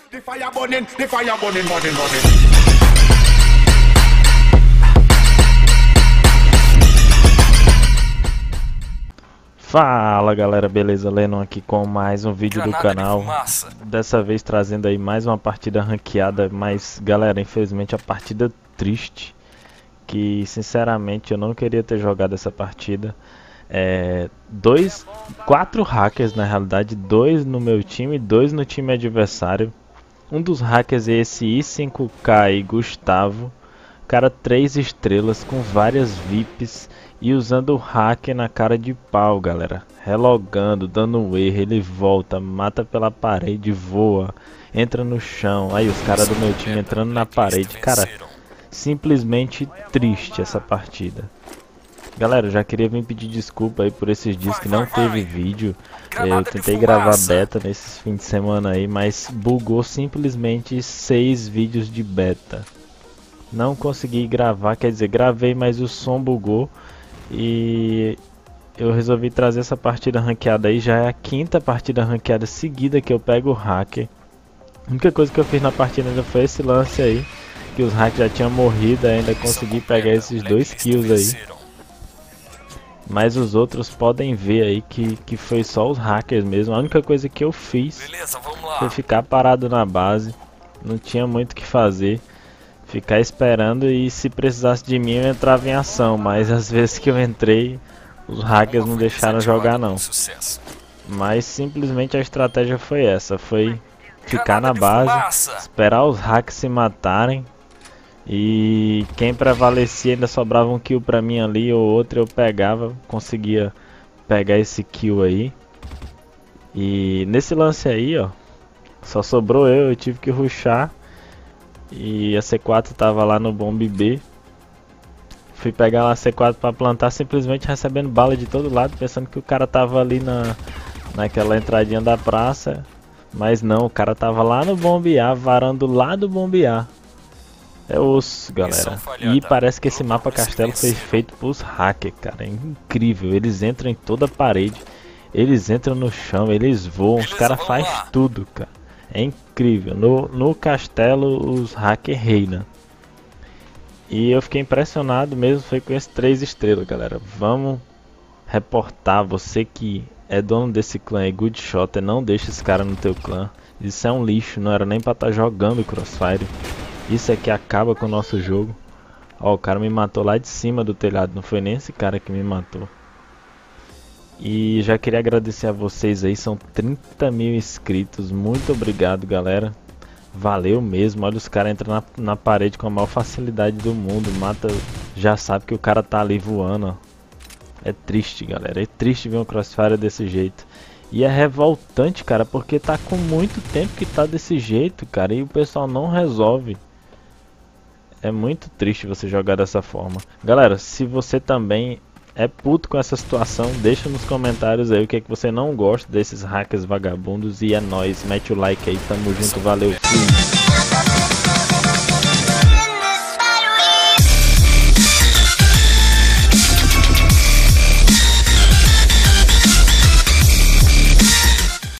The fire burning, burning. Fala galera, beleza? Lennon aqui com mais um vídeo do canal. Dessa vez trazendo aí mais uma partida ranqueada, mas galera, infelizmente a partida triste, que sinceramente eu não queria ter jogado essa partida. Quatro hackers na realidade, dois no meu time e dois no time adversário. Um dos hackers é esse I5K aí, Gustavo, cara 3 estrelas com várias VIPs e usando o hack na cara de pau, galera, relogando, dando um erro, ele volta, mata pela parede, voa, entra no chão. Aí os caras do meu time entrando na parede, cara, simplesmente triste essa partida. Galera, eu já queria vir pedir desculpa aí por esses dias que não teve vídeo. Eu tentei gravar beta nesses fins de semana aí, mas bugou simplesmente 6 vídeos de beta. Não consegui gravar, quer dizer, gravei, mas o som bugou. E eu resolvi trazer essa partida ranqueada aí. Já é a 5ª partida ranqueada seguida que eu pego o hacker. A única coisa que eu fiz na partida ainda foi esse lance aí, que os hackers já tinham morrido, ainda consegui pegar esses 2 kills aí. Mas os outros podem ver aí que foi só os hackers mesmo. A única coisa que eu fiz foi ficar parado na base. Não tinha muito o que fazer. Ficar esperando, e se precisasse de mim eu entrava em ação. Mas às vezes que eu entrei, os hackers não deixaram jogar não. Mas simplesmente a estratégia foi essa. Foi ficar na base, esperar os hackers se matarem. E quem prevalecia ainda sobrava um kill pra mim ali, ou outro eu pegava, conseguia pegar esse kill aí. E nesse lance aí, ó, só sobrou eu tive que rushar. E a C4 tava lá no bomb B. Fui pegar a C4 pra plantar, simplesmente recebendo bala de todo lado, pensando que o cara tava ali naquela entradinha da praça. Mas não, o cara tava lá no bomb A, varando lá do bomb A. É osso, galera. E parece que esse mapa castelo foi feito pros hackers, cara. É incrível. Eles entram em toda a parede, eles entram no chão, eles voam, os caras fazem tudo, cara. É incrível. No castelo os hackers reinam. E eu fiquei impressionado mesmo, foi com esses 3 estrelas, galera. Vamos reportar. Você que é dono desse clã aí, Good Shot, não deixa esse cara no teu clã. Isso é um lixo, não era nem pra estar jogando Crossfire. Isso é que acaba com o nosso jogo. Ó, o cara me matou lá de cima do telhado. Não foi nem esse cara que me matou. E já queria agradecer a vocês aí. São 30 mil inscritos. Muito obrigado, galera. Valeu mesmo. Olha, os caras entram na parede com a maior facilidade do mundo. Mata, já sabe que o cara tá ali voando, ó. É triste, galera. É triste ver um Crossfire desse jeito. E é revoltante, cara, porque tá com muito tempo que tá desse jeito, cara. E o pessoal não resolve. É muito triste você jogar dessa forma. Galera, se você também é puto com essa situação, deixa nos comentários aí o que é que você não gosta desses hackers vagabundos. E é nóis, mete o like aí, tamo junto, valeu, fui.